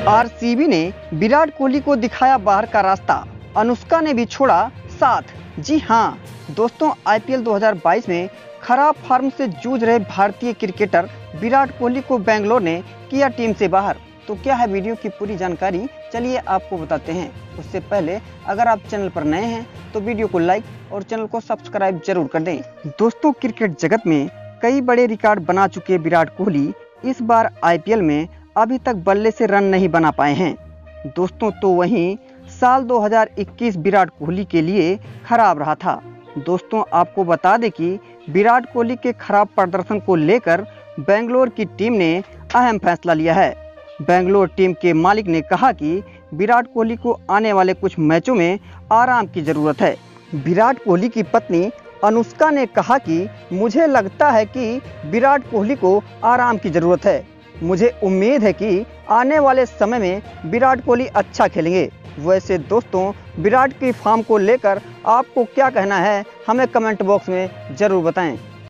RCB ने विराट कोहली को दिखाया बाहर का रास्ता, अनुष्का ने भी छोड़ा साथ। जी हां दोस्तों, आईपीएल 2022 में खराब फॉर्म से जूझ रहे भारतीय क्रिकेटर विराट कोहली को बेंगलोर ने किया टीम से बाहर। तो क्या है वीडियो की पूरी जानकारी, चलिए आपको बताते हैं। उससे पहले अगर आप चैनल पर नए हैं तो वीडियो को लाइक और चैनल को सब्सक्राइब जरूर कर दें। दोस्तों, क्रिकेट जगत में कई बड़े रिकॉर्ड बना चुके विराट कोहली इस बार आईपीएल में अभी तक बल्ले से रन नहीं बना पाए हैं। दोस्तों, तो वहीं साल 2021 विराट कोहली के लिए खराब रहा था। दोस्तों, आपको बता दें कि विराट कोहली के खराब प्रदर्शन को लेकर बेंगलोर की टीम ने अहम फैसला लिया है। बेंगलोर टीम के मालिक ने कहा कि विराट कोहली को आने वाले कुछ मैचों में आराम की ज़रूरत है। विराट कोहली की पत्नी अनुष्का ने कहा कि मुझे लगता है कि विराट कोहली को आराम की ज़रूरत है। मुझे उम्मीद है कि आने वाले समय में विराट कोहली अच्छा खेलेंगे। वैसे दोस्तों, विराट की फॉर्म को लेकर आपको क्या कहना है, हमें कमेंट बॉक्स में ज़रूर बताएं।